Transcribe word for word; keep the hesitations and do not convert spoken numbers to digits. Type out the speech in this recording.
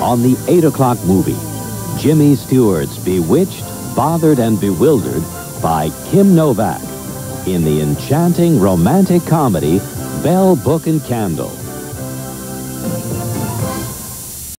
on the eight o'clock movie. Jimmy Stewart's bewitched, bothered, and bewildered by Kim Novak in the enchanting romantic comedy Bell, Book and Candle.